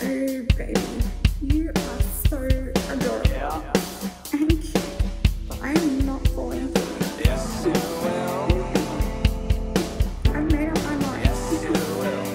Oh, baby, you are so adorable. Yeah. And cute. I am not falling for you. Yes, you will. I've made up my mind. Yes, you will.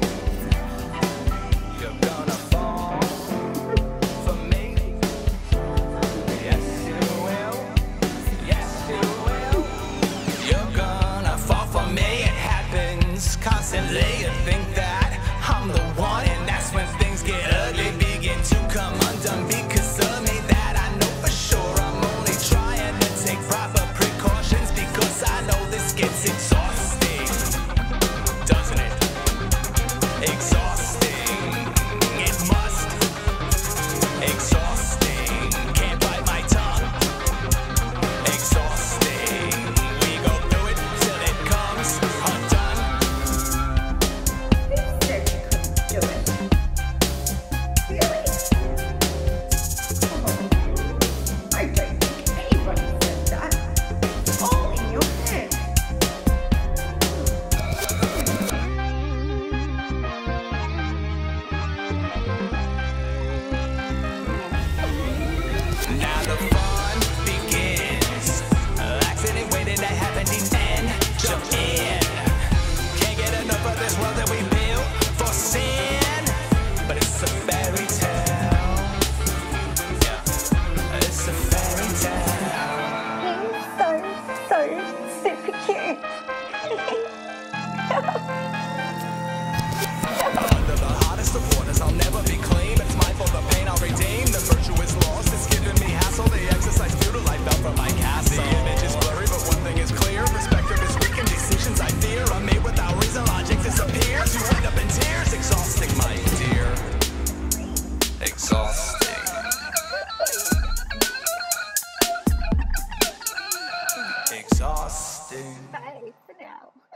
You're gonna fall for me. Yes, you will. Yes, you will. You're gonna fall for me. It happens constantly. You think that I'm the one, and that's when things get ugly, begin to come undone because of me. That I know for sure. I'm only trying to take proper precautions because I know this gets exhausting, doesn't it? Exhausting. It must. Exhausting. Can't bite my tongue. Exhausting. We go through it till it comes undone. Who said you couldn't do it? Really? Oh, I don't think anybody said that. It's all in your head. Now the fun begins. Accident waiting to happen, then jump in. Can't get enough of this world that we built for sin. But it's a fairy tale. Yeah, it's a fairy tale. He's so super cute. Under the hottest of waters, I'll never be clean. It's my fault, the pain I'll redeem. The virtue is lost, it's giving me hassle. The exercise futile, I fell from my castle. The image is blurry, but one thing is clear. Perspective is weak and decisions I fear are made without reason, logic disappears. You end up in tears, exhausting, my dear. Exhausting. Exhausting. Bye for now.